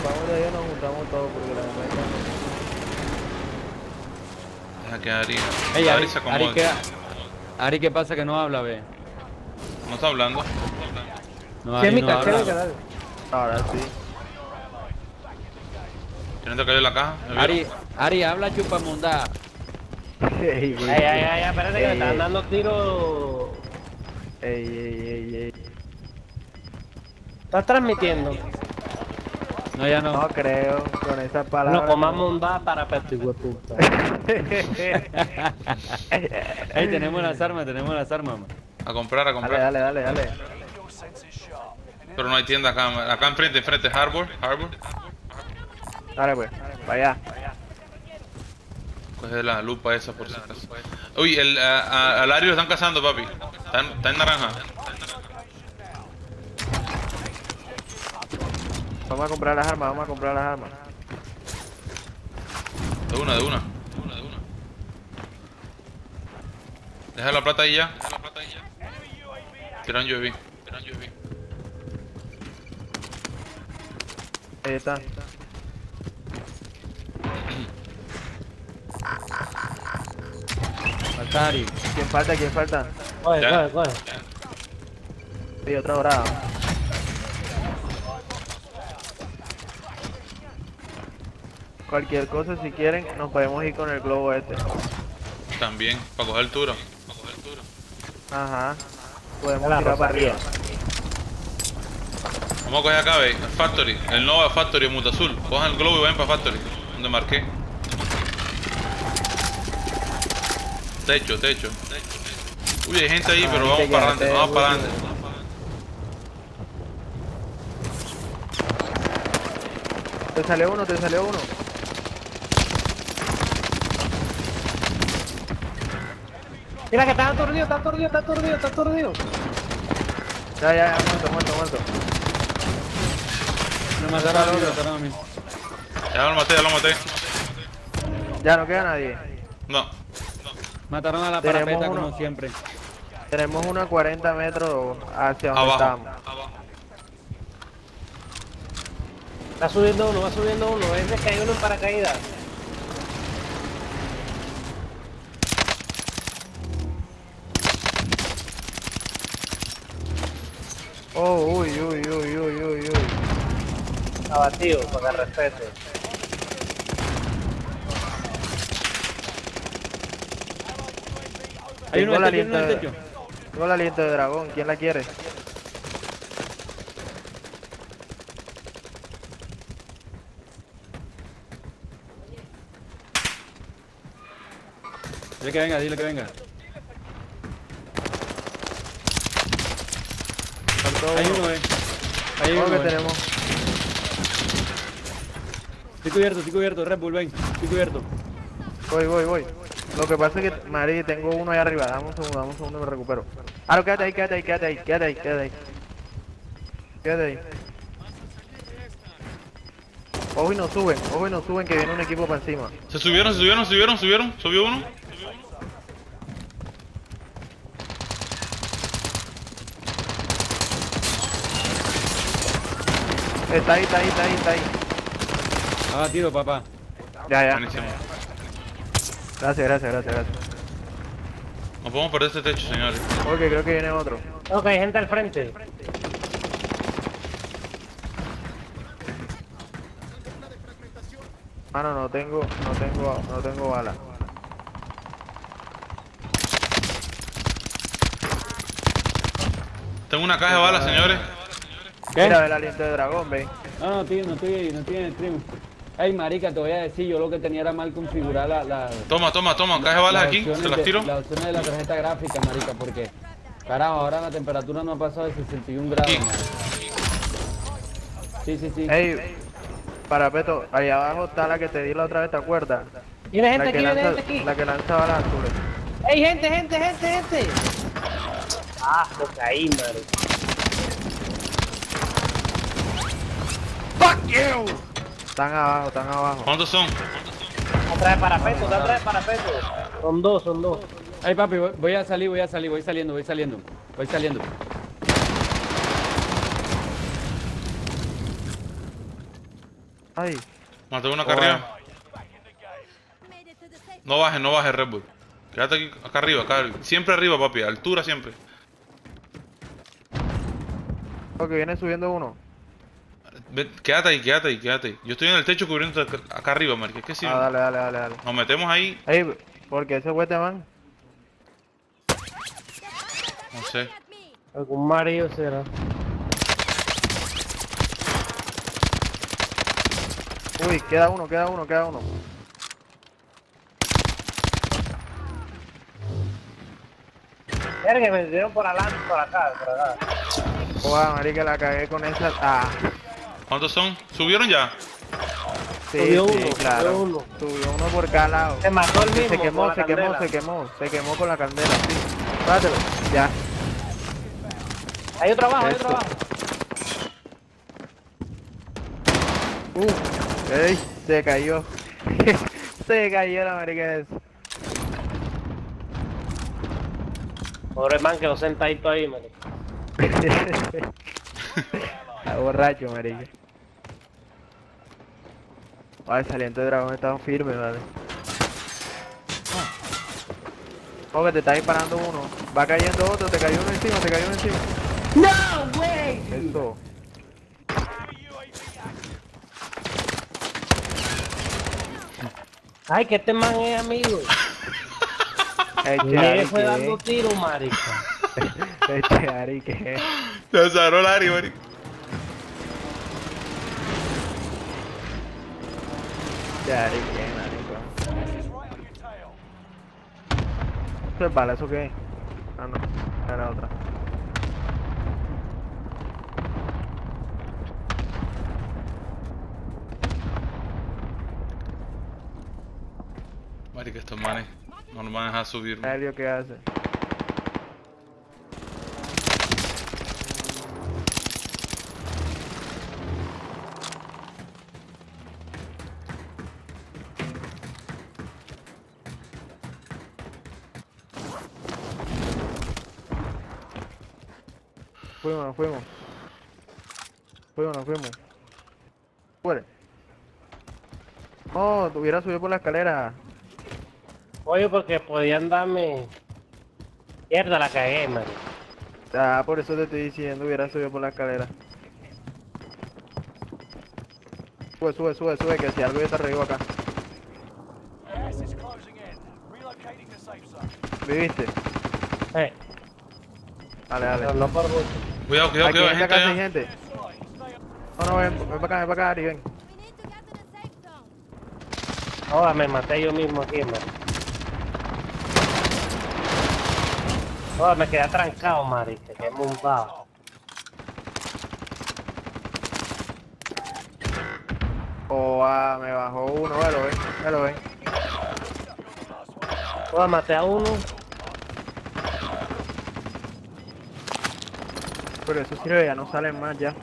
vamos de ahí, nos juntamos todos porque la verdad Deja que Ari. Ey, Ari se acomode. Ari, ¿qué pasa que no habla, ve? No está hablando. No, que... Ari no Química, habla. dale. Ahora sí. ¿Quién te cayó en la caja? ¿Me vieron? Ari, habla chupamunda. Ey, Espérate que me están dando tiros. Ey. ¿Estás transmitiendo? No, ya no. No creo, con esas palabras. No comamos un da para peto, hijo de puta. Ey, tenemos las armas, man. A comprar, a comprar. Dale. Pero no hay tienda acá. Acá enfrente, Harbor. Dale pues, para allá. Coge la lupa esa por si acaso. Uy, al Ari lo están cazando, papi. Está en naranja. Vamos a comprar las armas, De una. Deja la plata ahí ya. Tiran UAV. Ahí está. Falta Ari. ¿Quién falta? Coge. Sí, otra dorada. Cualquier cosa, si quieren, nos podemos ir con el globo este. También, para coger altura. Ajá. Podemos La tirar para Rosalía. arriba. Vamos a coger acá, ve, Factory. El Nova Factory, Muta Azul. Cojan el globo y vayan para Factory. Donde marqué. Techo. Uy, hay gente ahí, pero vamos para adelante. Te salió uno. Mira que está aturdido. Ya, muerto. Me mataron a mí. Ya lo maté. Ya no queda nadie. No. Mataron a la Tenemos parapeta uno. como siempre. Tenemos uno a 40 metros hacia donde Abajo. estamos. Va subiendo uno. Ese que hay uno en paracaídas. Oh, uy. Abatido, con el respeto. Hay uno Tengo en el techo. Tengo la aliento de dragón, ¿quién la quiere? Dile que venga. Faltó Hay uno. uno, Hay ¿Cómo uno, que tenemos? Estoy cubierto, Red Bull, ven. Estoy cubierto. Voy. Lo que pasa es que, Mari, tengo uno ahí arriba. Dame un segundo, me recupero. Ah, no, quédate ahí. Ojo y no suben, que viene un equipo para encima. Se subieron. Subió uno. Está ahí. Abatido, papá. Ya. Buenísimo. Gracias. No podemos perder este techo, señores. Ok, creo que viene otro. Ok, hay gente al frente. Mano, no tengo bala. Tengo una caja de balas, señores. ¿Qué? Mira el aliento de dragón, ve. No tiene el stream. Ey, marica, te voy a decir, yo lo que tenía era mal configurada la Toma, caja de balas aquí. opciones Se las tiro. las opciones de la tarjeta gráfica, marica, porque carajo, ahora la temperatura no ha pasado de 61 grados. Aquí. marica. Sí. Ey, parapeto, ahí abajo está la que te di la otra vez, ¿te acuerdas? Viene gente La que aquí, lanza, la que lanza balas azules. ¡Ey, gente! Ah, lo caí, madre. ¡Fuck you! Están abajo. ¿Cuántos son? Atrás de parapeto. Son dos. Ay, papi, voy a salir, voy saliendo. Ay. Maté uno acá arriba. No bajes, Red Bull. Quédate aquí, acá arriba, siempre arriba, papi, altura siempre. Ok, viene subiendo uno. Quédate ahí. Yo estoy en el techo cubriendo acá arriba, marica. Es que si Dale. nos metemos ahí, Ey, porque ese güey te man. no sé. Algún marido será. Uy, queda uno. Verga, me dieron por adelante, por acá. Joder, marica, la cagué con esa. Ah, ¿Cuántos son? ¿Subieron ya? sí, Subió sí, uno, claro. subió uno. Subió uno por cada lado. Se mató el mismo. Se quemó con la candela. Se quemó con la candela, sí. Pátelo, ya. Hay otro abajo, Eso. Ey, se cayó. Se cayó la marica esa. Pobre man, quedó sentadito ahí, man. Está borracho, marica. Ay, el saliente de dragón está firme, vale. Oh, que te está disparando uno. Va cayendo otro, te cayó uno encima. ¡No, güey! Eso. Ay, que este man es amigo. Eche Y Ari, él fue ¿qué? dando tiros, marica. Eche Ari, ¿qué? Se cerró el área, marica. Eche Ari, ¿qué, marico? ¿Eso es bala? ¿Eso qué es? Ah, no. Era otra. Marica, estos manes no nos van a dejar subir. Helio, ¿qué hace? Fuimos. Fuera. No, te hubiera subido por la escalera. Oye, porque podían darme... Mierda, la cagué, man. Ah, por eso te estoy diciendo, hubiera subido por la escalera. Sube, que si algo ya te arriba acá. ¿Viviste? Dale. Pero no por mucho. Cuidado, Aquí hay en esta gente casa hay allá. gente. No, ven para acá, Ari, ven. Ahora me maté yo mismo aquí, man. Ahora me quedé trancado, marica, que montado. Me bajó uno, velo, ven. Ahora maté a uno. Pero eso sirve, ya no salen más ya.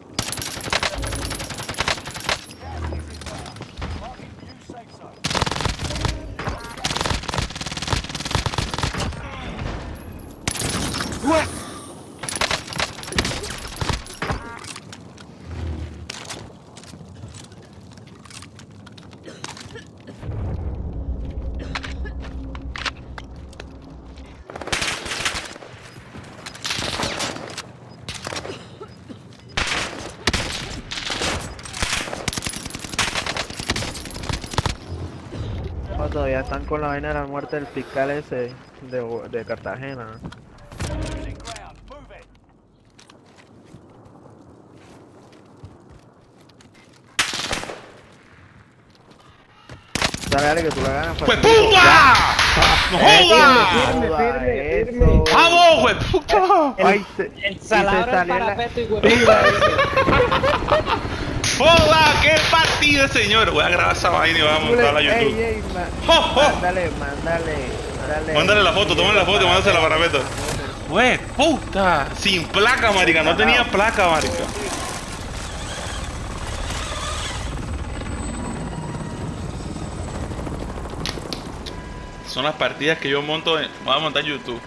Oh, todavía están con la vaina de la muerte del fiscal ese de Cartagena. Dale, que tú la ganas. ¡Pues puta! ¡No jodas! Firme. Eso. ¡Vamos, güey! ¡Puta! Ay, El saladro salió del en la- parapeto y huevito. ¡Joda! ¡Qué partido, señor! Voy a grabar esa vaina y voy a montarla a YouTube. Ey, ¡Jo, jo! mándale. Mándale la foto, tómale la foto y mándasela para Beto. ¡Güey, puta! Sin placa, marica. No tenía placa, marica. Son las partidas que yo monto voy a montar en YouTube.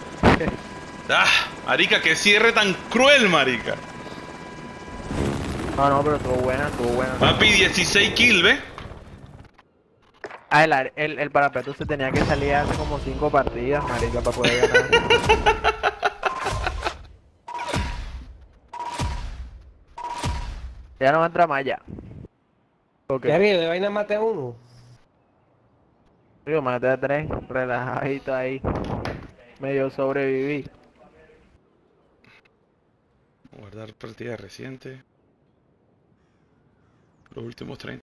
Ah, marica, qué cierre tan cruel, marica. No, no, pero estuvo buena, estuvo buena. Papi, 16 kills, ¿ves? Ah, el parapeto se tenía que salir hace como 5 partidas, marica, para poder ganar. Ya no va a entrar más ya. Ok. Jerry, de vaina mate uno. Yo maté a 3, relajadito ahí. Medio sobreviví. Guardar partida reciente. Los últimos 30.